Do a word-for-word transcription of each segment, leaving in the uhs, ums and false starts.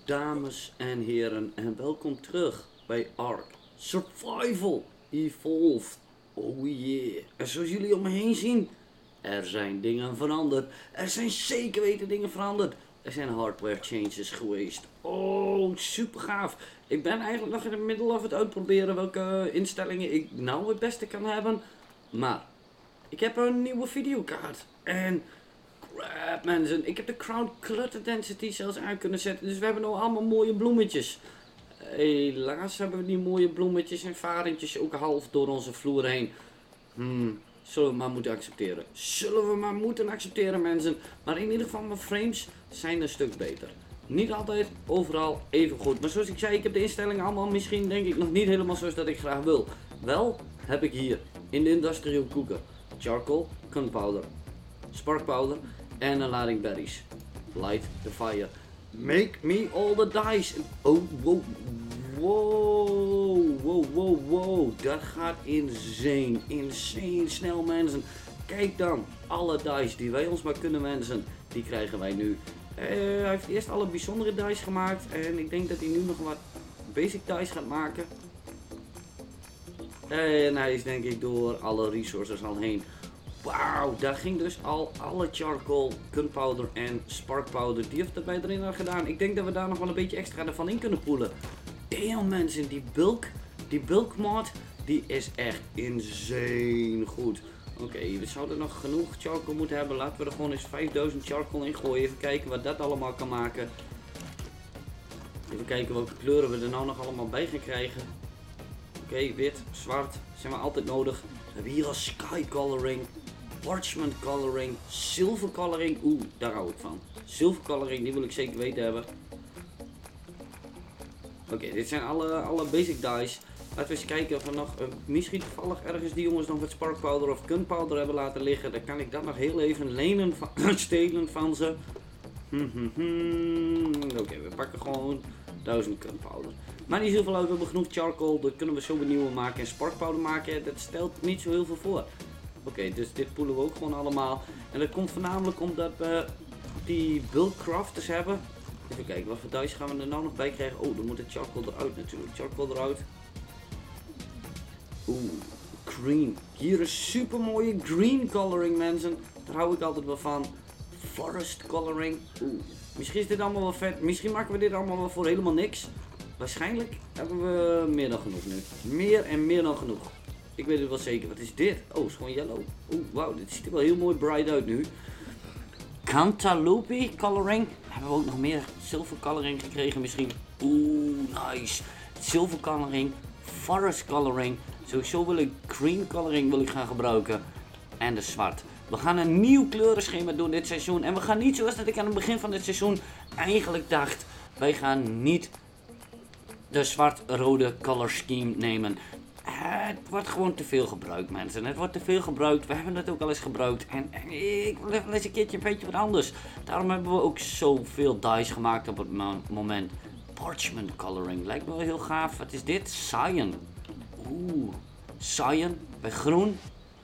dames en heren, en welkom terug bij Ark Survival Evolved. Oh yeah. En zoals jullie om me heen zien, er zijn dingen veranderd. Er zijn zeker weten dingen veranderd. Er zijn hardware changes geweest. Oh, super gaaf. Ik ben eigenlijk nog in het middel of het uitproberen welke instellingen ik nou het beste kan hebben. Maar ik heb een nieuwe videokaart. En crap mensen, ik heb de Crown Clutter Density zelfs aan kunnen zetten. Dus we hebben nou allemaal mooie bloemetjes. Helaas hebben we die mooie bloemetjes en varentjes ook half door onze vloer heen. Hmm, zullen we maar moeten accepteren. Zullen we maar moeten accepteren mensen. Maar in ieder geval mijn frames zijn een stuk beter. Niet altijd, overal even goed. Maar zoals ik zei, ik heb de instellingen allemaal misschien denk ik nog niet helemaal zoals dat ik graag wil. Wel heb ik hier in de industrial cooker charcoal, gunpowder, spark powder en een lading berries. Light the fire. Make me all the dice. Oh, wow, wow, wow, wow, wow. Dat gaat insane, insane snel mensen. Kijk dan, alle dice die wij ons maar kunnen wensen, die krijgen wij nu. Uh, hij heeft eerst alle bijzondere dice gemaakt en ik denk dat hij nu nog wat basic dice gaat maken. En hij is denk ik door alle resources al heen. Wauw, daar ging dus al alle charcoal, gunpowder en spark powder. Die heeft erbij erin al gedaan. Ik denk dat we daar nog wel een beetje extra ervan in kunnen poelen. Damn mensen, die bulk, die bulk mod, die is echt insane goed. Oké, okay, we zouden nog genoeg charcoal moeten hebben. Laten we er gewoon eens vijfduizend charcoal in gooien. Even kijken wat dat allemaal kan maken. Even kijken welke kleuren we er nou nog allemaal bij gaan krijgen. Oké, okay, wit, zwart, zijn we altijd nodig. We hebben hier al sky coloring, parchment coloring, silver coloring. Oeh, daar hou ik van. Silver coloring, die wil ik zeker weten hebben. Oké, okay, dit zijn alle, alle basic dice. Laten we eens kijken of we nog uh, misschien toevallig ergens die jongens nog wat spark powder of gunpowder hebben laten liggen. Dan kan ik dat nog heel even lenen van, stelen van ze. Hmm, hmm, hmm. Oké, okay, we pakken gewoon duizend gunpowder. Maar niet zoveel uit, we hebben genoeg charcoal, dan kunnen we zo een nieuwe maken en spark powder maken. Dat stelt niet zo heel veel voor. Oké, okay, dus dit poelen we ook gewoon allemaal. En dat komt voornamelijk omdat we die bulk crafters hebben. Even kijken, wat voor dice gaan we er nou nog bij krijgen? Oh, dan moet het charcoal eruit natuurlijk. Charcoal eruit. Oeh, green. Hier is super mooie green coloring mensen. Daar hou ik altijd wel van. Forest coloring. Oeh, misschien is dit allemaal wel vet. Misschien maken we dit allemaal wel voor helemaal niks. Waarschijnlijk hebben we meer dan genoeg nu. Meer en meer dan genoeg. Ik weet het wel zeker. Wat is dit? Oh, het is gewoon yellow. Oeh, wauw, dit ziet er wel heel mooi bright uit nu. Cantaloupe coloring. Hebben we ook nog meer silver coloring gekregen misschien? Oeh, nice. Silver coloring. Forest coloring. Sowieso wil ik green coloring wil ik gaan gebruiken. En de zwart. We gaan een nieuw kleurenschema doen dit seizoen. En we gaan niet zoals dat ik aan het begin van dit seizoen eigenlijk dacht. Wij gaan niet de zwart-rode color scheme nemen. Het wordt gewoon te veel gebruikt mensen. Het wordt te veel gebruikt. We hebben het ook al eens gebruikt. En, en ik wil even eens een keertje een beetje wat anders. Daarom hebben we ook zoveel dice gemaakt op het moment. Parchment coloring. Lijkt me wel heel gaaf. Wat is dit? Cyan. Oeh. Cyan. Bij groen.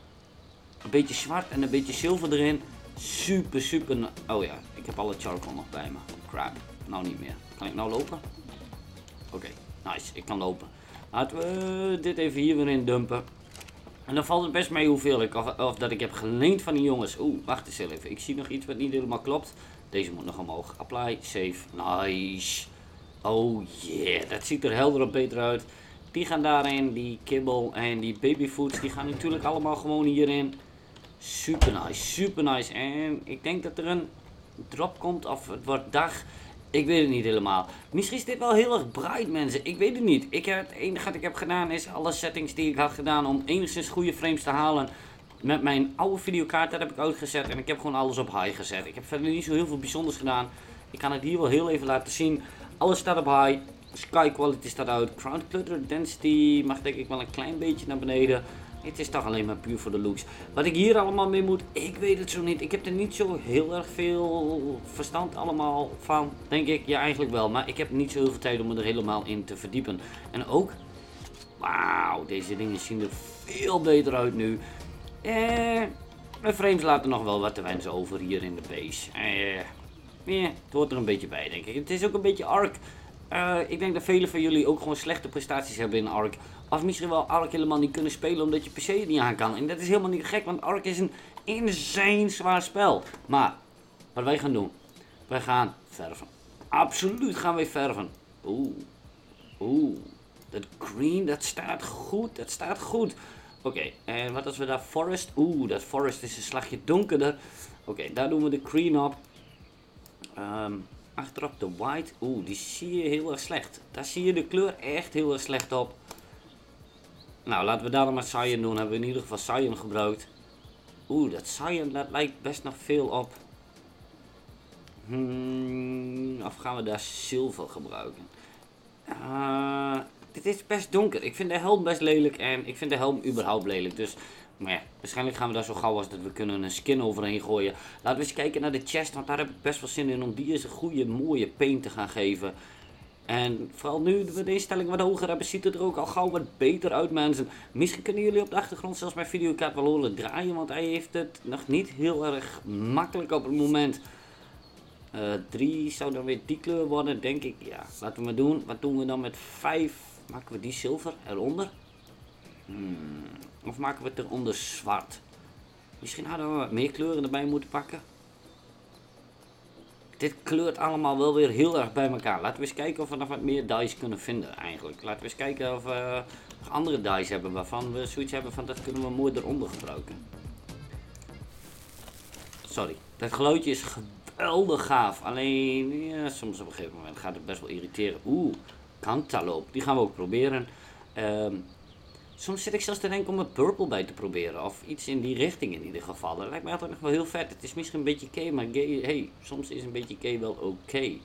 Een beetje zwart en een beetje zilver erin. Super, super. Oh ja, ik heb alle charcoal nog bij me. Crap. Nou niet meer. Kan ik nou lopen? Oké, okay, nice. Ik kan lopen. Laten we dit even hier weer in dumpen. En dan valt het best mee hoeveel ik, of, of dat ik heb geleend van die jongens. Oeh, wacht eens even. Ik zie nog iets wat niet helemaal klopt. Deze moet nog omhoog. Apply, save. Nice. Oh yeah, dat ziet er helder op beter uit. Die gaan daarin, die kibbel en die babyfoods, die gaan natuurlijk allemaal gewoon hierin. Super nice, super nice. En ik denk dat er een drop komt of het wordt dag. Ik weet het niet helemaal. Misschien is dit wel heel erg bright mensen. Ik weet het niet. Ik heb, het enige wat ik heb gedaan is alle settings die ik had gedaan om enigszins goede frames te halen. Met mijn oude videokaart, dat heb ik uitgezet. En ik heb gewoon alles op high gezet. Ik heb verder niet zo heel veel bijzonders gedaan. Ik kan het hier wel heel even laten zien. Alles staat op high. Sky quality staat uit. Crown clutter density mag denk ik wel een klein beetje naar beneden. Het is toch alleen maar puur voor de looks. Wat ik hier allemaal mee moet, ik weet het zo niet. Ik heb er niet zo heel erg veel verstand allemaal van, denk ik. Ja, eigenlijk wel. Maar ik heb niet zo heel veel tijd om me er helemaal in te verdiepen. En ook, wauw, deze dingen zien er veel beter uit nu. Eh, mijn frames laten nog wel wat te wensen over hier in de base. Eh, eh, het hoort er een beetje bij, denk ik. Het is ook een beetje Ark. Uh, ik denk dat velen van jullie ook gewoon slechte prestaties hebben in Ark. Of misschien wel Ark helemaal niet kunnen spelen omdat je P C het niet aan kan. En dat is helemaal niet gek, want Ark is een insane zwaar spel. Maar, wat wij gaan doen, wij gaan verven. Absoluut gaan wij verven. Oeh, oeh, dat green, dat staat goed, dat staat goed. Oké, okay, en wat als we daar forest, oeh, dat forest is een slagje donkerder. Oké, okay, daar doen we de green op. Um, achterop de white, oeh, die zie je heel erg slecht. Daar zie je de kleur echt heel erg slecht op. Nou, laten we daar dan maar cyan doen. Hebben we in ieder geval cyan gebruikt. Oeh, dat cyan, dat lijkt best nog veel op. Hmm, of gaan we daar zilver gebruiken? Uh, dit is best donker. Ik vind de helm best lelijk en ik vind de helm überhaupt lelijk. Dus, maar ja, waarschijnlijk gaan we daar zo gauw als dat we kunnen een skin overheen gooien. Laten we eens kijken naar de chest, want daar heb ik best wel zin in om die eens een goede, mooie paint te gaan geven. En vooral nu we de instelling wat hoger hebben, ziet het er ook al gauw wat beter uit, mensen. Misschien kunnen jullie op de achtergrond zelfs mijn videokaart wel horen draaien, want hij heeft het nog niet heel erg makkelijk op het moment. Uh, drie zou dan weer die kleur worden, denk ik. Ja, laten we maar doen. Wat doen we dan met vijf? Maken we die zilver eronder? Hmm. Of maken we het eronder zwart? Misschien hadden we wat meer kleuren erbij moeten pakken. Dit kleurt allemaal wel weer heel erg bij elkaar. Laten we eens kijken of we nog wat meer dice kunnen vinden eigenlijk. Laten we eens kijken of we nog andere dice hebben waarvan we zoiets hebben van dat kunnen we mooi eronder gebruiken. Sorry, dat geluidje is geweldig gaaf. Alleen, ja, soms op een gegeven moment gaat het best wel irriteren. Oeh, cantaloupe, die gaan we ook proberen. Um, soms zit ik zelfs te denken om een purple bij te proberen. Of iets in die richting in ieder geval. Dat lijkt mij altijd nog wel heel vet. Het is misschien een beetje gay, maar gay, hey, soms is een beetje gay wel oké. Okay.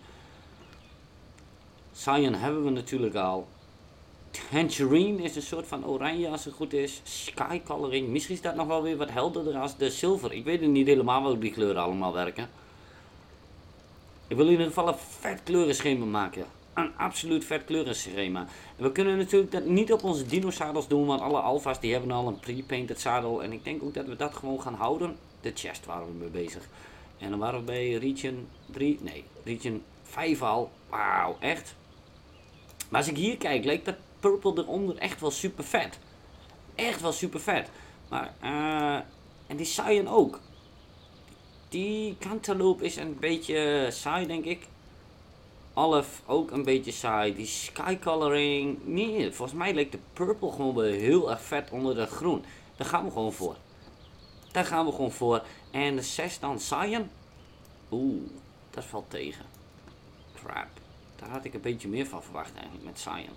Cyan hebben we natuurlijk al. Tangerine is een soort van oranje als het goed is. Sky coloring, misschien is dat nog wel weer wat helderder als de zilver. Ik weet het niet helemaal hoe die kleuren allemaal werken. Ik wil in ieder geval een vet kleurenschema maken. Een absoluut vet kleurenschema. En we kunnen natuurlijk dat niet op onze dino-zadels doen, want alle alfa's die hebben al een pre-painted zadel. En ik denk ook dat we dat gewoon gaan houden. De chest waren we mee bezig. En dan waren we bij region drie, nee, region vijf al. Wauw, echt. Maar als ik hier kijk, lijkt dat purple eronder echt wel super vet. Echt wel super vet. Maar, uh, en die cyan ook. Die cantaloupe is een beetje saai, denk ik. Olive ook een beetje saai. Die sky coloring, nee, volgens mij lijkt de purple gewoon wel heel erg vet onder de groen. Daar gaan we gewoon voor. Daar gaan we gewoon voor. En de zes dan cyan. Oeh, dat valt tegen. Crap. Daar had ik een beetje meer van verwacht eigenlijk met cyan.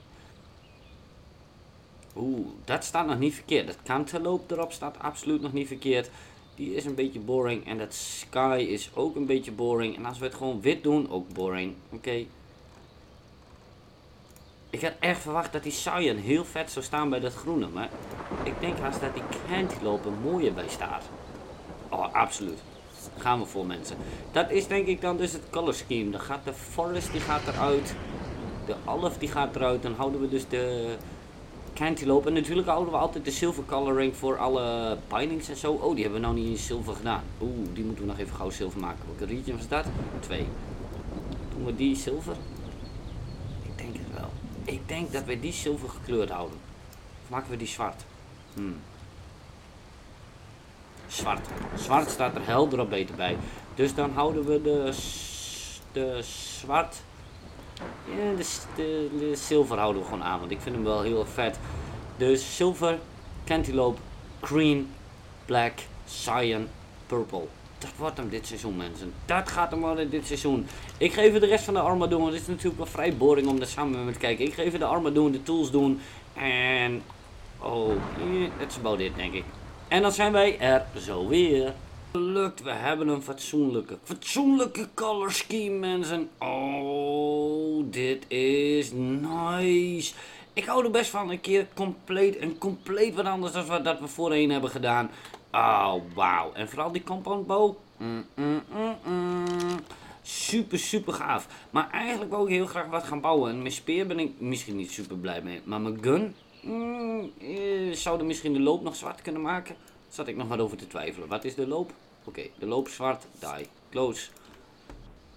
Oeh, dat staat nog niet verkeerd. Dat cantaloupe erop staat absoluut nog niet verkeerd. Die is een beetje boring. En dat sky is ook een beetje boring. En als we het gewoon wit doen, ook boring. Oké. Okay. Ik had echt verwacht dat die cyan heel vet zou staan bij dat groene. Maar ik denk haast dat die cantaloupe er mooier bij staat. Oh, absoluut. Daar gaan we voor, mensen. Dat is denk ik dan dus het color scheme. Dan gaat de forest die gaat eruit. De olive die gaat eruit. Dan houden we dus de cantaloupe. En natuurlijk houden we altijd de silver coloring voor alle bindings en zo. Oh, die hebben we nou niet in zilver gedaan. Oeh, die moeten we nog even gauw zilver maken. Welke region was dat? Twee. Doen we die zilver? Ik denk het wel. Ik denk dat we die zilver gekleurd houden. Of maken we die zwart? Hmm. Zwart. Zwart staat er helder op beter bij. Dus dan houden we de, de zwart. Ja, de, de, de zilver houden we gewoon aan, want ik vind hem wel heel erg vet. Dus zilver, cantaloupe, green, black, cyan, purple. Dat wordt hem dit seizoen, mensen. Dat gaat hem worden dit seizoen. Ik ga even de rest van de armor doen, want het is natuurlijk wel vrij boring om daar samen mee te kijken. Ik ga even de armor doen, de tools doen. En oh, dat is about it, denk ik. En dan zijn wij er zo weer. Gelukt, we hebben een fatsoenlijke, fatsoenlijke color scheme, mensen. Oh, dit is nice. Ik hou er best van een keer compleet en compleet wat anders dan wat dat we voorheen hebben gedaan. Oh, wauw. En vooral die compound bow. Mm, mm, mm, mm. Super, super gaaf. Maar eigenlijk wil ik heel graag wat gaan bouwen. En mijn speer ben ik misschien niet super blij mee. Maar mijn gun, mm, eh, zou er misschien de loop nog zwart kunnen maken? Daar zat ik nog wat over te twijfelen. Wat is de loop? Oké, okay, de loop zwart, die, close.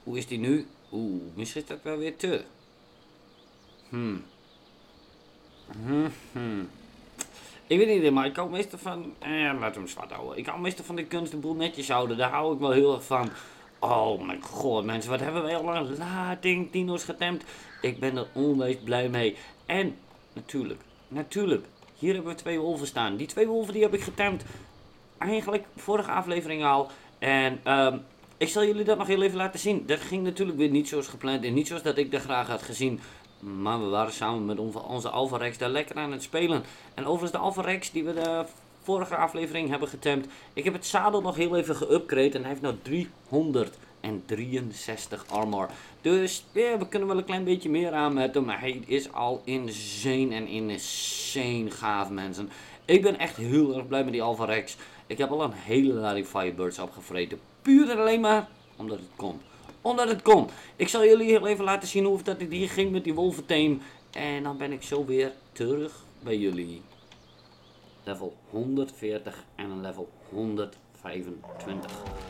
Hoe is die nu? Oeh, misschien is dat wel weer te. Hmm. Hmm, hmm. Ik weet niet, maar ik hou meestal van... Eh, laten we hem zwart houden. Ik hou meestal van de kunst de boel netjes houden. Daar hou ik wel heel erg van. Oh mijn god, mensen, wat hebben wij al een lading dino's getemd. Ik ben er onwijs blij mee. En, natuurlijk, natuurlijk, hier hebben we twee wolven staan. Die twee wolven die heb ik getemd. Eigenlijk vorige aflevering al. En, um, ik zal jullie dat nog heel even laten zien. Dat ging natuurlijk weer niet zoals gepland en niet zoals dat ik dat graag had gezien. Maar we waren samen met onze, onze Alpha Rex daar lekker aan het spelen. En overigens de Alpha Rex die we de vorige aflevering hebben getemd. Ik heb het zadel nog heel even geüpgrade en hij heeft nou driehonderddrieënzestig armor. Dus ja, we kunnen wel een klein beetje meer aan met hem. Maar hij is al insane en insane gaaf, mensen. Ik ben echt heel erg blij met die Alpha Rex. Ik heb al een hele lading Firebirds opgevreten. Puur en alleen maar omdat het kon. Omdat het kon. Ik zal jullie heel even laten zien hoe dat het hier ging met die wolventeam. En dan ben ik zo weer terug bij jullie. Level honderdveertig en een level honderdvijfentwintig.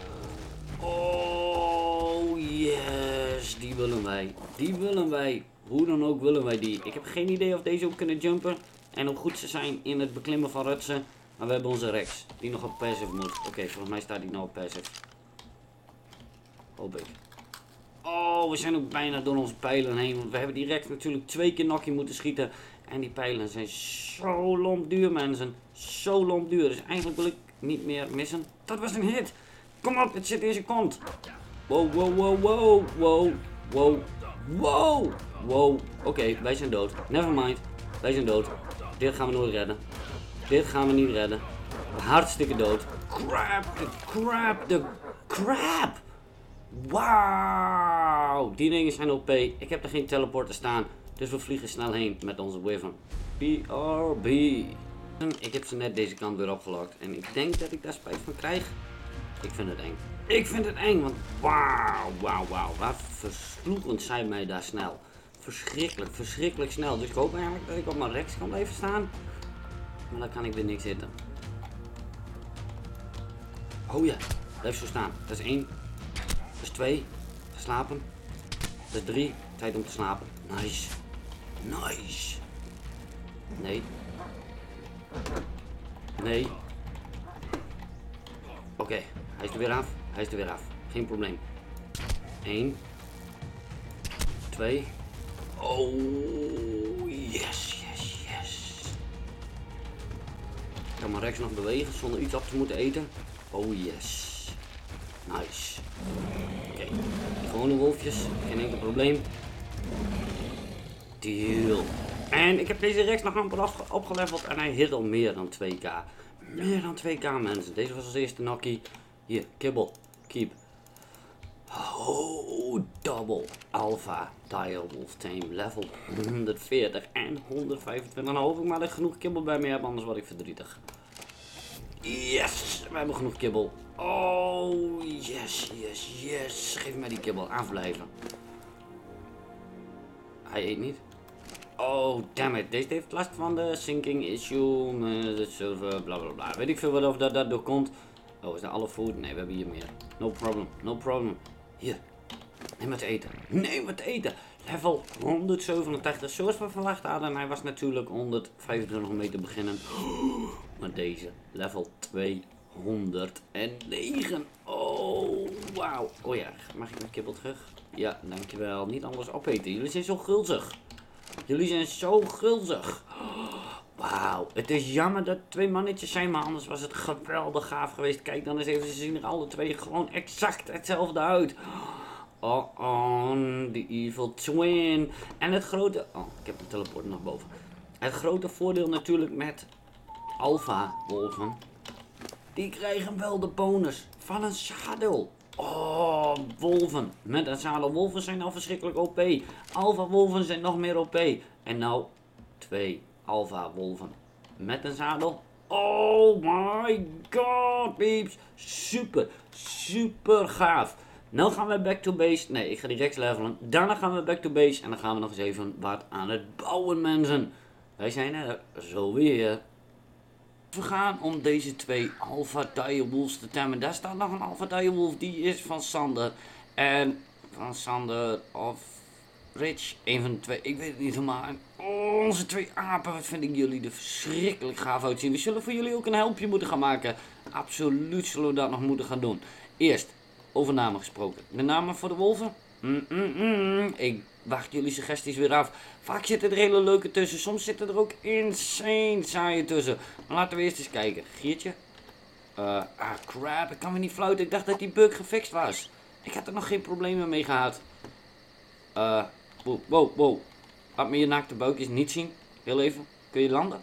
Oh yes, die willen wij. Die willen wij. Hoe dan ook willen wij die. Ik heb geen idee of deze ook kunnen jumpen. En hoe goed ze zijn in het beklimmen van rutsen. Maar we hebben onze Rex. Die nog op passive moet. Oké, okay, volgens mij staat die nou op passive. Hoop ik. Oh, we zijn ook bijna door onze pijlen heen. Want we hebben die Rex natuurlijk twee keer nokkie moeten schieten. En die pijlen zijn zo lompduur, mensen. Zo lompduur. Dus eigenlijk wil ik niet meer missen. Dat was een hit. Kom op, het zit in zijn kont. Wow, wow, wow, wow, wow, wow, wow, wow. Oké, okay, wij zijn dood. Nevermind. Wij zijn dood. Dit gaan we nooit redden. Dit gaan we niet redden. Hartstikke dood. Crap, de crap, de crap. Wauw. Die dingen zijn O P. Ik heb er geen teleporter staan. Dus we vliegen snel heen met onze Wyvern. B R B. Ik heb ze net deze kant weer opgelokt. En ik denk dat ik daar spijt van krijg. Ik vind het eng. Ik vind het eng, want wauw, wauw, wauw. Wat versloegend zijn mij daar snel. Verschrikkelijk, verschrikkelijk snel. Dus ik hoop eigenlijk dat ik op mijn Rex kan blijven staan. Maar dan kan ik weer niks hitten. Oh ja, blijf zo staan. Dat is één. Dat is twee. Slapen. Dat is drie. Tijd om te slapen. Nice. Nice. Nee. Nee. Oké, okay. Hij is er weer af. Hij is er weer af. Geen probleem. Eén. Twee. Oh, yes, yes, yes. Ik kan mijn Rex nog bewegen zonder iets op te moeten eten. Oh, yes. Nice. Oké, okay. Gewone wolfjes. Geen enkel probleem. Deal. En ik heb deze Rex nog amper opgeleveld en hij hit al meer dan twee k. Meer dan twee k, mensen. Deze was als eerste nokkie. Hier, kibbel. Keep. Oh, double. Alpha Direwolf Tame. Level honderdveertig en honderdvijfentwintig. Dan hoop ik maar dat ik genoeg kibbel bij me heb, anders word ik verdrietig. Yes, we hebben genoeg kibbel. Oh, yes, yes, yes. Geef mij die kibbel. Afblijven. Hij eet niet. Oh, damn it. Deze heeft last van de sinking issue, de server, bla bla bla. Weet ik veel wat of dat, dat door komt. Oh, is dat alle food? Nee, we hebben hier meer. No problem, no problem. Hier. Neem wat te eten. Neem wat te eten. Level honderdzevenentachtig, zoals we verwacht hadden. En hij was natuurlijk honderdvijfentwintig om mee te beginnen. Maar deze, level tweehonderdnegen. Oh, wauw. Oh ja, mag ik mijn kibbel terug? Ja, dankjewel. Niet alles opeten. Jullie zijn zo gulzig. Jullie zijn zo gulzig. Wauw, het is jammer dat twee mannetjes zijn, maar anders was het geweldig gaaf geweest. Kijk dan eens even, ze zien er alle twee gewoon exact hetzelfde uit. Oh, oh, de evil twin. En het grote... Oh, ik heb de teleport nog boven. Het grote voordeel natuurlijk met alpha wolven. Die krijgen wel de bonus van een zadel. Oh, wolven. Met een zadel. Wolven zijn al verschrikkelijk O P. Alpha wolven zijn nog meer O P. En nou, twee alpha wolven met een zadel. Oh my god, peeps. Super, super gaaf. Nou gaan we back to base. Nee, ik ga direct levelen. Daarna gaan we back to base. En dan gaan we nog eens even wat aan het bouwen, mensen. Wij zijn er zo weer. We gaan om deze twee Alpha Direwolves te temmen. Daar staat nog een Alpha Direwolf, die is van Sander. En van Sander of Rich. Een van de twee, ik weet het niet helemaal. En onze twee apen, wat vind ik jullie er verschrikkelijk gaaf uitzien. We zullen voor jullie ook een helpje moeten gaan maken. Absoluut zullen we dat nog moeten gaan doen. Eerst, over namen gesproken. De namen voor de wolven? Mm -mm -mm. Ik wacht jullie suggesties weer af. Vaak zitten er hele leuke tussen. Soms zitten er ook insane saaie tussen. Maar laten we eerst eens kijken. Giertje? Uh, ah crap, ik kan me niet fluiten. Ik dacht dat die bug gefixt was. Ik had er nog geen problemen mee gehad. Uh, wow, wow, wow. Laat me je naakte buikjes niet zien. Heel even. Kun je landen?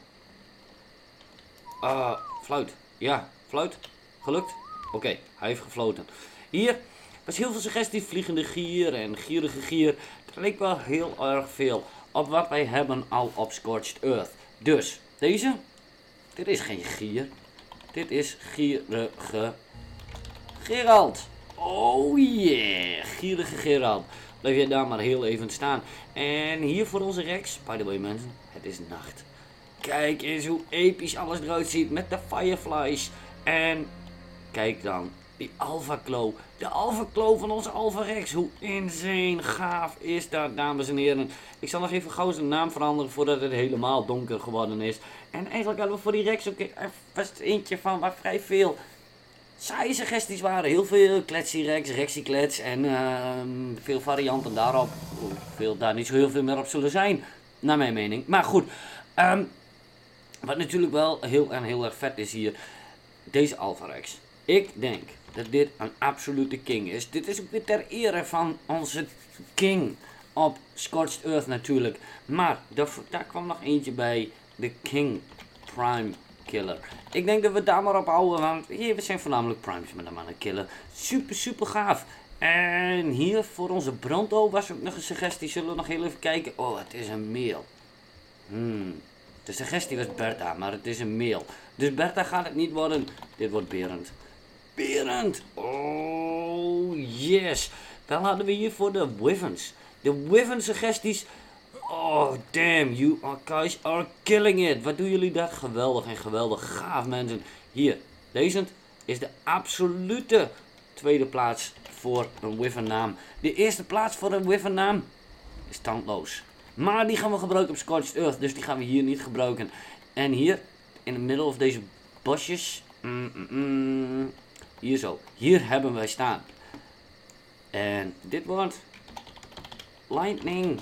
Uh, fluit. Ja, fluit. Gelukt? Oké, okay, hij heeft gefloten. Hier was heel veel suggesties. Vliegende gier en gierige gier. Het leek wel heel erg veel op wat wij hebben al op Scorched Earth. Dus, deze. Dit is geen gier. Dit is gierige Gerald. Oh yeah, gierige Gerald. Blijf jij daar maar heel even staan. En hier voor onze Rex. By the way mensen, het is nacht. Kijk eens hoe episch alles eruit ziet met de fireflies. En kijk dan, die Alpha Claw. De Alpha Claw van onze Alpha Rex. Hoe insane gaaf is dat, dames en heren. Ik zal nog even gauw zijn naam veranderen voordat het helemaal donker geworden is. En eigenlijk hadden we voor die Rex ook vast eentje van waar vrij veel saaie suggesties waren. Heel veel Kletsie Rex, Rexie Klets en uh, veel varianten daarop. Hoeveel daar niet zo heel veel meer op zullen zijn, naar mijn mening. Maar goed, um, wat natuurlijk wel heel en heel erg vet is hier, deze Alpha Rex. Ik denk dat dit een absolute king is. Dit is ook weer ter ere van onze king op Scorched Earth natuurlijk. Maar daar, daar kwam nog eentje bij, de King Prime Killer. Ik denk dat we daar maar op houden, want hier, we zijn voornamelijk primes met hem aan het killen. Super, super gaaf. En hier voor onze Bronto was ook nog een suggestie. Zullen we nog heel even kijken. Oh, het is een mail. Hmm. De suggestie was Bertha, maar het is een mail. Dus Bertha gaat het niet worden. Dit wordt Berend. Berend! Oh, yes! Dan hadden we hier voor de Wyverns. De Wyvern suggesties. Oh, damn, you guys are killing it. Wat doen jullie dat? Geweldig en geweldig gaaf, mensen. Hier, deze is de absolute tweede plaats voor een Wyvern naam. De eerste plaats voor een Wyvern naam is tandloos. Maar die gaan we gebruiken op Scorched Earth, dus die gaan we hier niet gebruiken. En hier, in het midden van deze bosjes, mm, mm, mm, hier zo, hier hebben wij staan. En dit wordt Lightning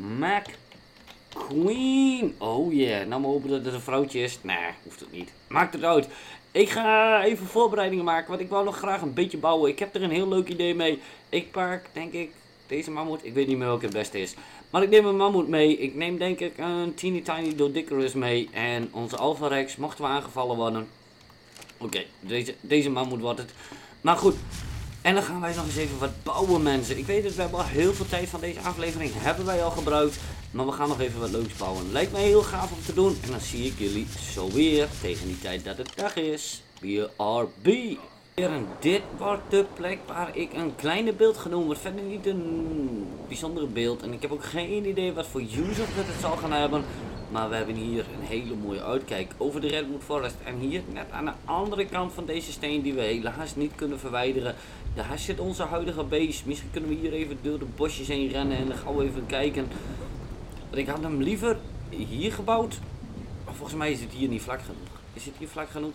McQueen. Oh yeah, nou maar hopen dat het een vrouwtje is. Nee, hoeft het niet. Maakt het uit. Ik ga even voorbereidingen maken, want ik wou nog graag een beetje bouwen. Ik heb er een heel leuk idee mee. Ik pak, denk ik, deze mammoet. Ik weet niet meer welke het beste is. Maar ik neem een mammoet mee. Ik neem denk ik een teeny tiny Doedicurus mee. En onze Alpha Rex, mochten we aangevallen worden. Oké, okay, deze, deze mammoet wordt het. Maar goed. En dan gaan wij nog eens even wat bouwen, mensen. Ik weet het, we hebben al heel veel tijd van deze aflevering hebben wij al gebruikt. Maar we gaan nog even wat leuks bouwen. Lijkt mij heel gaaf om te doen. En dan zie ik jullie zo weer tegen die tijd dat het dag is. B R B. En dit wordt de plek waar ik een kleine beeld genoemd wordt. Verder niet een bijzondere beeld. En ik heb ook geen idee wat voor use of dat het zal gaan hebben. Maar we hebben hier een hele mooie uitkijk over de Redwood Forest. En hier net aan de andere kant van deze steen die we helaas niet kunnen verwijderen. Daar zit onze huidige base. Misschien kunnen we hier even door de bosjes heen rennen en dan gaan we even kijken. Ik had hem liever hier gebouwd. Maar volgens mij is het hier niet vlak genoeg. Is het hier vlak genoeg?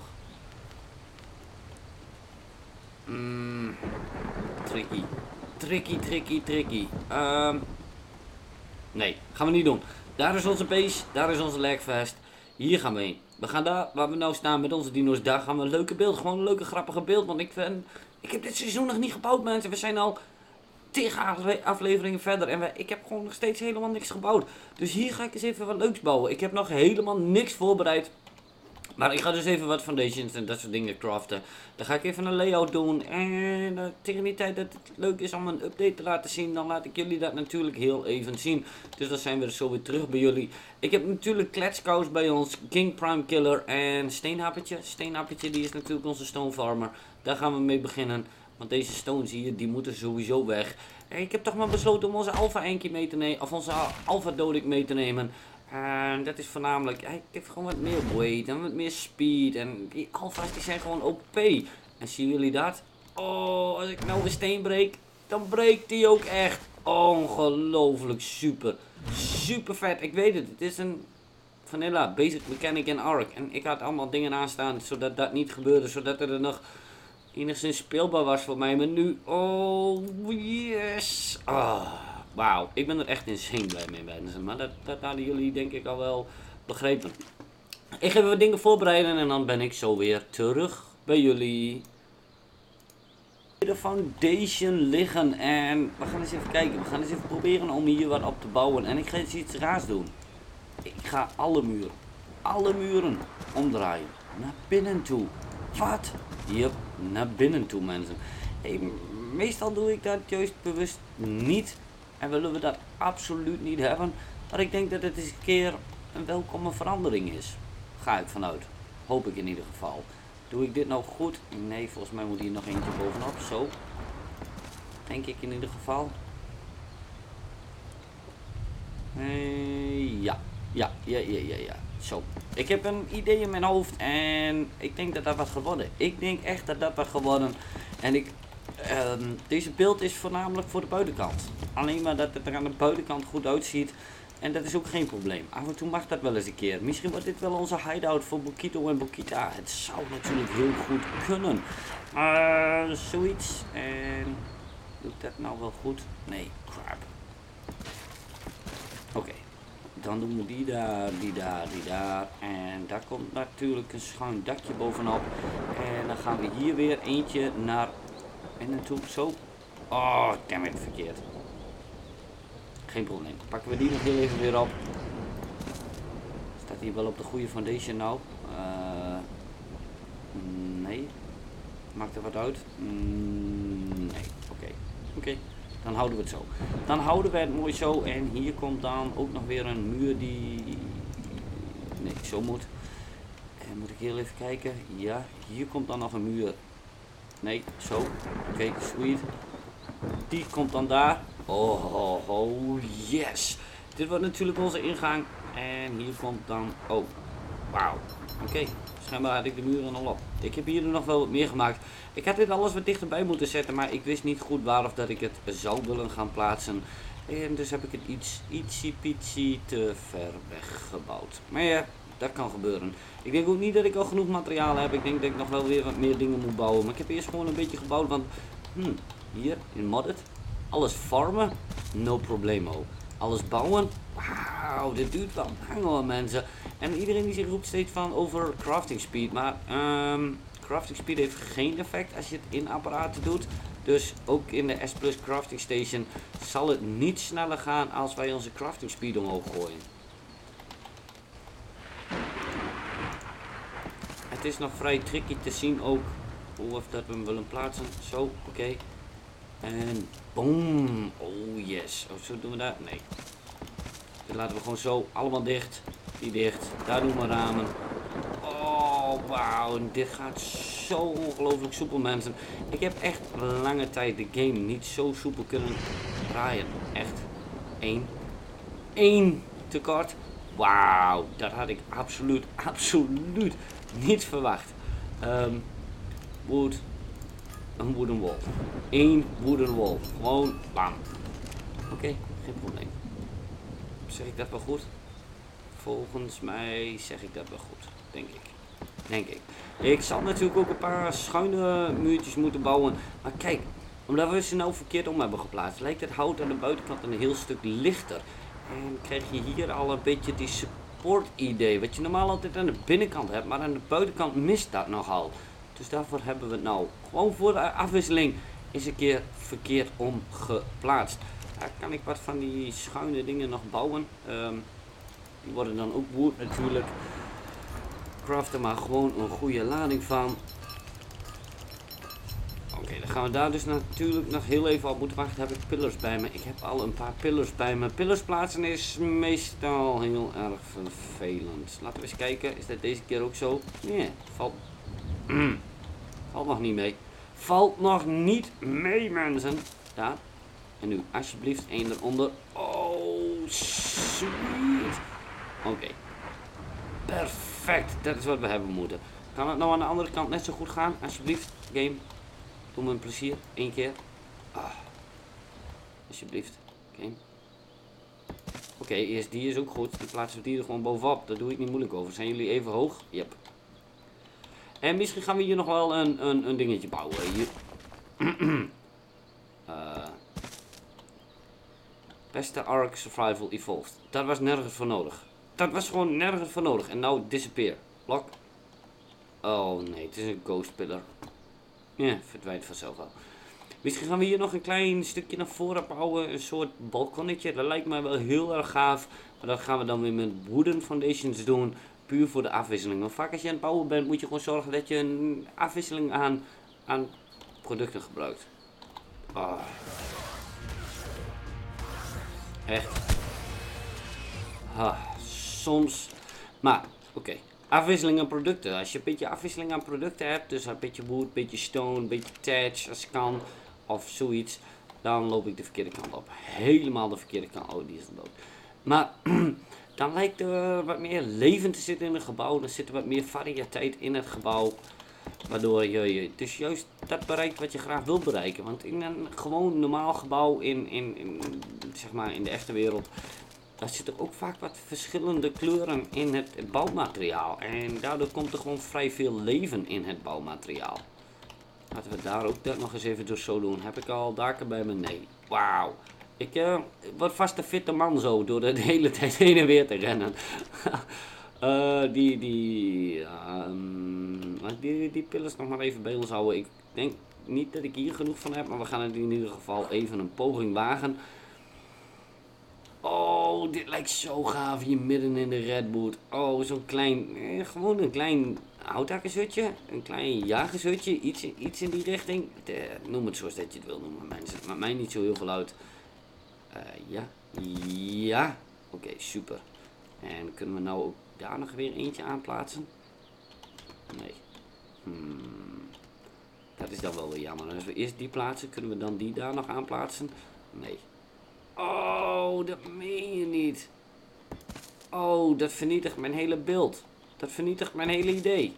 Mm, tricky. Tricky, tricky, tricky. Um, nee, gaan we niet doen. Daar is onze base, daar is onze legvest. Hier gaan we heen. We gaan daar, waar we nou staan met onze dino's, daar gaan we een leuke beeld. Gewoon een leuke, grappige beeld. Want ik vind, ik heb dit seizoen nog niet gebouwd, mensen. We zijn al tegen afleveringen verder. En we, ik heb gewoon nog steeds helemaal niks gebouwd. Dus hier ga ik eens even wat leuks bouwen. Ik heb nog helemaal niks voorbereid. Maar ik ga dus even wat foundations en dat soort dingen craften. Dan ga ik even een layout doen. En uh, tegen die tijd dat het leuk is om een update te laten zien, dan laat ik jullie dat natuurlijk heel even zien. Dus dan zijn we zo weer terug bij jullie. Ik heb natuurlijk kletskous bij ons, King Prime Killer en Steenhappertje. Steenhappertje die is natuurlijk onze stone farmer. Daar gaan we mee beginnen. Want deze stones hier, die moeten sowieso weg. En ik heb toch maar besloten om onze Alpha Enki mee te nemen. Of onze Alpha Dodik mee te nemen. En dat is voornamelijk, hij heeft gewoon wat meer weight en wat meer speed. En die alfa's die zijn gewoon O P. En zien jullie dat? Oh, als ik nou de steen breek, dan breekt die ook echt. Ongelooflijk super. Super vet. Ik weet het. Het is een vanilla basic mechanic in Ark. En ik had allemaal dingen aanstaan zodat dat niet gebeurde. Zodat er nog enigszins speelbaar was voor mij. Maar nu, oh yes. Ah, wauw. Ik ben er echt insane blij mee, mensen. Maar dat, dat hadden jullie denk ik al wel begrepen. Ik ga even wat dingen voorbereiden en dan ben ik zo weer terug bij jullie. De foundation liggen en we gaan eens even kijken. We gaan eens even proberen om hier wat op te bouwen. En ik ga eens iets raars doen. Ik ga alle muren, alle muren omdraaien. Naar binnen toe. Wat? Yep, naar binnen toe mensen. Hey, meestal doe ik dat juist bewust niet. En willen we dat absoluut niet hebben. Maar ik denk dat het eens een keer een welkome verandering is. Ga ik vanuit. Hoop ik in ieder geval. Doe ik dit nou goed? Nee, volgens mij moet hier nog eentje bovenop. Zo. Denk ik in ieder geval. Uh, ja. Ja, ja, ja, ja, ja. Zo. Ik heb een idee in mijn hoofd en ik denk dat dat wat geworden. Ik denk echt dat dat wat geworden. En ik... Um, deze beeld is voornamelijk voor de buitenkant. Alleen maar dat het er aan de buitenkant goed uitziet. En dat is ook geen probleem. Af en toe mag dat wel eens een keer. Misschien wordt dit wel onze hideout voor Bokito en Bokita. Het zou natuurlijk heel goed kunnen. Uh, zoiets. En doe ik dat nou wel goed? Nee, crap. Oké. Okay. Dan doen we die daar, die daar, die daar. En daar komt natuurlijk een schuin dakje bovenop. En dan gaan we hier weer eentje naar binnen toe. Zo. Oh, damn it, verkeerd. Geen probleem. Pakken we die nog heel even weer op. Staat hier wel op de goede foundation nou? Uh, nee. Maakt er wat uit? Mm, nee. Oké. Okay. Oké. Okay. Dan houden we het zo. Dan houden we het mooi zo. En hier komt dan ook nog weer een muur die... Nee, zo moet. En moet ik heel even kijken. Ja, hier komt dan nog een muur. Nee, zo. Oké, okay, sweet. Die komt dan daar. Oh, oh, oh, yes. Dit wordt natuurlijk onze ingang. En hier komt dan... Oh, wauw. Oké, okay. Schijnbaar had ik de muren al op. Ik heb hier nog wel wat meer gemaakt. Ik had dit alles wat dichterbij moeten zetten, maar ik wist niet goed waar of dat ik het zou willen gaan plaatsen. En dus heb ik het iets, ietsie pietsie te ver weggebouwd. Maar ja, dat kan gebeuren. Ik denk ook niet dat ik al genoeg materiaal heb. Ik denk dat ik nog wel weer wat meer dingen moet bouwen. Maar ik heb eerst gewoon een beetje gebouwd, want... Hmm, hier, in Modded. Alles farmen, no problemo. Alles bouwen, wauw, dit duurt wel lang hoor mensen. En iedereen die zich roept steeds van over crafting speed, maar um, crafting speed heeft geen effect als je het in apparaten doet. Dus ook in de S plus crafting station zal het niet sneller gaan als wij onze crafting speed omhoog gooien. Het is nog vrij tricky te zien ook hoe of dat we hem willen plaatsen. Zo, oké. Okay. En boom. Oh yes. Oh, zo doen we dat? Nee. Dit laten we gewoon zo. Allemaal dicht. Die dicht. Daar doen we ramen. Oh, wauw. Dit gaat zo ongelooflijk soepel, mensen. Ik heb echt lange tijd de game niet zo soepel kunnen draaien. Echt. Eén. Eén tekort. Wauw. Dat had ik absoluut, absoluut niet verwacht. Um, wood. Een wooden wall. Eén wooden wall. Gewoon bam. Oké, okay, geen probleem. Zeg ik dat wel goed? Volgens mij zeg ik dat wel goed. Denk ik. Denk ik. Ik zal natuurlijk ook een paar schuine muurtjes moeten bouwen. Maar kijk, omdat we ze nou verkeerd om hebben geplaatst, lijkt het hout aan de buitenkant een heel stuk lichter. En krijg je hier al een beetje die support idee. Wat je normaal altijd aan de binnenkant hebt, maar aan de buitenkant mist dat nogal. Dus daarvoor hebben we het nou gewoon voor de afwisseling eens een keer verkeerd om geplaatst. Daar kan ik wat van die schuine dingen nog bouwen. Um, die worden dan ook wood natuurlijk. Craft er maar gewoon een goede lading van. Oké, okay, dan gaan we daar dus natuurlijk nog heel even op moeten wachten. Heb ik pillars bij me? Ik heb al een paar pillars bij me. Pillars plaatsen is meestal heel erg vervelend. Laten we eens kijken. Is dat deze keer ook zo? Nee, valt... Mm. Valt nog niet mee. Valt nog niet mee, mensen. Daar. En nu, alsjeblieft, één eronder. Oh, sweet. Oké. Okay. Perfect. Dat is wat we hebben moeten. Kan het nou aan de andere kant net zo goed gaan? Alsjeblieft, game. Doe me een plezier. Eén keer. Ah. Alsjeblieft. Oké. Okay. Oké, okay, eerst die is ook goed. Dan plaatsen we die er gewoon bovenop. Daar doe ik niet moeilijk over. Zijn jullie even hoog? Yep. En misschien gaan we hier nog wel een, een, een dingetje bouwen. Hier. uh, Beste Ark Survival Evolved. Dat was nergens voor nodig. Dat was gewoon nergens voor nodig. En nou disappear. Lock. Oh nee, het is een ghost pillar. Ja, verdwijnt vanzelf wel. Misschien gaan we hier nog een klein stukje naar voren bouwen. Een soort balkonnetje. Dat lijkt mij wel heel erg gaaf. Maar dat gaan we dan weer met wooden foundations doen. Puur voor de afwisseling. Want vaak als je aan het bouwen bent moet je gewoon zorgen dat je een afwisseling aan, aan producten gebruikt. Oh. Echt. Ah, soms. Maar, oké. Okay. Afwisseling aan producten. Als je een beetje afwisseling aan producten hebt. Dus een beetje wood, een beetje stone, een beetje thatch als kan. Of zoiets. Dan loop ik de verkeerde kant op. Helemaal de verkeerde kant. Oh, die is dood. Maar dan lijkt er wat meer leven te zitten in het gebouw. Er zit wat meer variëteit in het gebouw. Waardoor je dus juist dat bereikt wat je graag wilt bereiken. Want in een gewoon normaal gebouw in, in, in, zeg maar in de echte wereld. Daar zitten ook vaak wat verschillende kleuren in het bouwmateriaal. En daardoor komt er gewoon vrij veel leven in het bouwmateriaal. Laten we daar ook dat nog eens even door zo doen. Heb ik al daken bij me? Nee. Wauw. Ik uh, word vast een fitte man zo door de hele tijd heen en weer te rennen. uh, die, die, um, die, die pillars nog maar even bij ons houden. Ik denk niet dat ik hier genoeg van heb, maar we gaan het in ieder geval even een poging wagen. Oh, dit lijkt zo gaaf hier midden in de redwood. Oh, zo'n klein, eh, gewoon een klein houthakkershutje. Een klein jagershutje, iets, iets in die richting. De, noem het zoals dat je het wil noemen, mensen. Het maakt mij niet zo heel veel uit. Uh, ja, ja. Oké, okay, super. En kunnen we nou ook daar nog weer eentje aan plaatsen? Nee. Hmm. Dat is dan wel weer jammer. Als we eerst die plaatsen, kunnen we dan die daar nog aan plaatsen? Nee. Oh, dat meen je niet. Oh, dat vernietigt mijn hele beeld. Dat vernietigt mijn hele idee.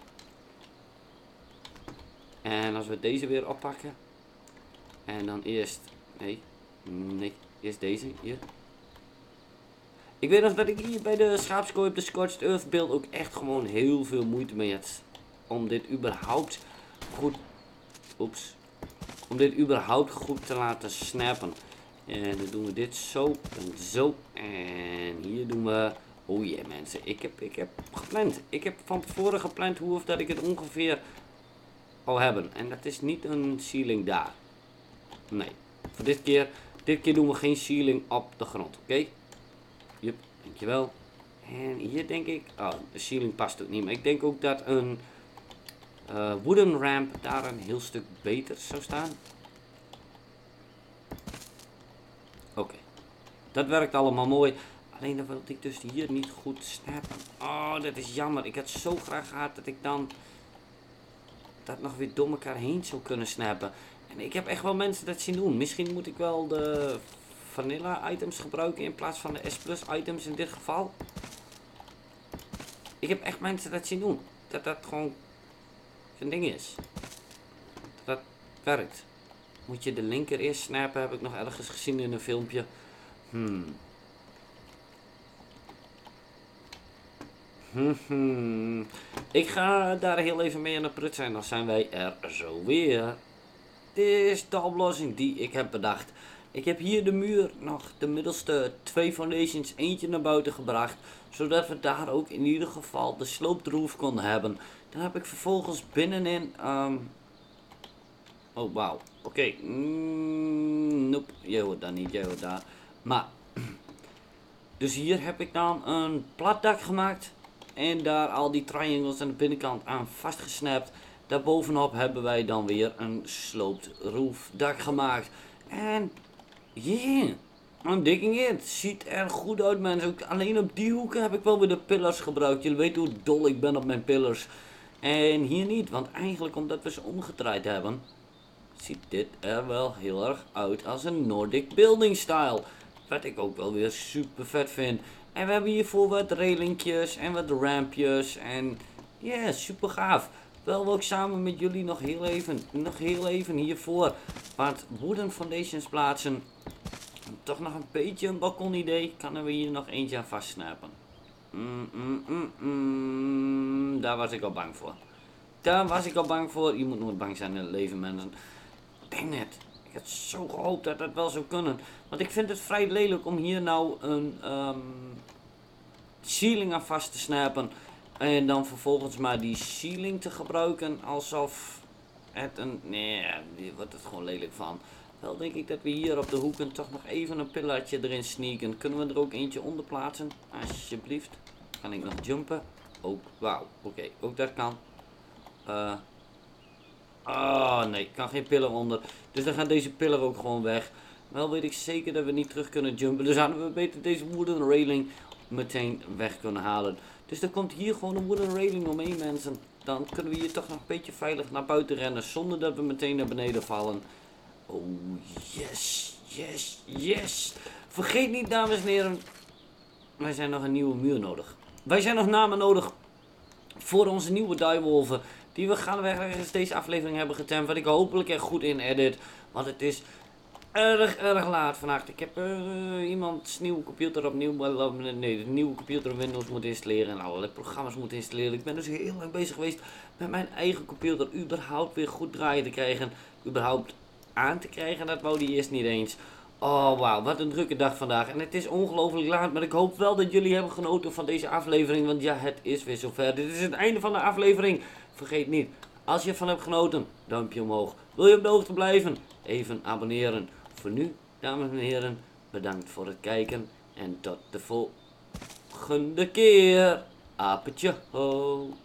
En als we deze weer oppakken. En dan eerst... Nee. Nee. Eerst deze. Hier. Ik weet nog dat ik hier bij de schaapskooi op de Scorched Earth beeld ook echt gewoon heel veel moeite mee had. Om dit überhaupt goed... Oeps. Om dit überhaupt goed te laten snappen. En dan doen we dit zo en zo. En hier doen we... Oh jee, mensen. Ik heb, ik heb gepland. Ik heb van tevoren gepland hoe of dat ik het ongeveer al hebben. En dat is niet een ceiling daar. Nee. Voor dit keer... Dit keer doen we geen ceiling op de grond. Oké? Okay? Jup. Dankjewel. En hier denk ik... Oh, de ceiling past ook niet. Maar ik denk ook dat een... Uh, wooden ramp daar een heel stuk beter zou staan. Oké, okay. Dat werkt allemaal mooi. Alleen dan wil ik dus hier niet goed snappen. Oh, dat is jammer. Ik had zo graag gehad dat ik dan dat nog weer door elkaar heen zou kunnen snappen. En ik heb echt wel mensen dat zien doen. Misschien moet ik wel de vanilla items gebruiken in plaats van de S plus items in dit geval. Ik heb echt mensen dat zien doen. Dat dat gewoon een ding is. Dat dat werkt. Moet je de linker eerst snappen, heb ik nog ergens gezien in een filmpje. Hmm. Hmm, hmm. Ik ga daar heel even mee aan de prut zijn, dan zijn wij er zo weer. Dit is de oplossing die ik heb bedacht. Ik heb hier de muur nog de middelste twee foundations, eentje naar buiten gebracht. Zodat we daar ook in ieder geval de sloped roof konden hebben. Dan heb ik vervolgens binnenin... Um... Oh, wauw. Oké. Okay. Mm, nope. Jij hoort daar niet, jij hoort daar. Maar... Dus hier heb ik dan een plat dak gemaakt. En daar al die triangles aan de binnenkant aan vastgesnapt. Daarbovenop hebben wij dan weer een sloped roof dak gemaakt. En... Yeah. I'm digging it. Ziet er goed uit, mensen. Ook alleen op die hoeken heb ik wel weer de pillars gebruikt. Jullie weten hoe dol ik ben op mijn pillars. En hier niet, want eigenlijk omdat we ze omgedraaid hebben, ziet dit er wel heel erg uit als een Nordic building style. Wat ik ook wel weer super vet vind. En we hebben hiervoor wat railingjes en wat rampjes. En ja, yeah, super gaaf. Wel wil ik samen met jullie nog heel even, nog heel even hiervoor wat wooden foundations plaatsen. Toch nog een beetje een balkonidee. Kunnen we hier nog eentje aan vastsnapen? Mm, mm, mm, mm. Daar was ik al bang voor. Daar was ik al bang voor. Je moet nooit bang zijn in het leven, mensen. Dang het. Ik had zo gehoopt dat dat wel zou kunnen. Want ik vind het vrij lelijk om hier nou een um, ceiling aan vast te snappen. En dan vervolgens maar die ceiling te gebruiken alsof het een... Nee, hier wordt het gewoon lelijk van. Wel denk ik dat we hier op de hoeken toch nog even een pillartje erin sneaken. Kunnen we er ook eentje onder plaatsen? Alsjeblieft. Kan ik nog jumpen? Ook, wauw. Oké, okay, ook dat kan. Uh, oh nee, ik kan geen pillar onder. Dus dan gaat deze pillar ook gewoon weg. Wel weet ik zeker dat we niet terug kunnen jumpen. Dus hadden we beter deze wooden railing meteen weg kunnen halen. Dus er komt hier gewoon een wooden railing omheen, mensen. Dan kunnen we hier toch nog een beetje veilig naar buiten rennen. Zonder dat we meteen naar beneden vallen. Oh yes, yes, yes. Vergeet niet, dames en heren. Wij zijn nog een nieuwe muur nodig. Wij zijn nog namen nodig voor onze nieuwe direwolven. Die we gaandeweg ergens deze aflevering hebben getemd. Wat ik hopelijk er goed in edit. Want het is erg, erg laat vannacht. Ik heb uh, iemands nieuwe computer opnieuw. Nee, de nieuwe computer Windows moet installeren. En allerlei programma's moeten installeren. Ik ben dus heel lang bezig geweest met mijn eigen computer überhaupt weer goed draaien te krijgen. Überhaupt aan te krijgen. Dat wou die eerst niet eens. Oh wauw, wat een drukke dag vandaag. En het is ongelooflijk laat, maar ik hoop wel dat jullie hebben genoten van deze aflevering. Want ja, het is weer zover. Dit is het einde van de aflevering. Vergeet niet, als je ervan hebt genoten, duimpje omhoog. Wil je op de hoogte blijven? Even abonneren. Voor nu, dames en heren, bedankt voor het kijken. En tot de volgende keer. Apentje ho.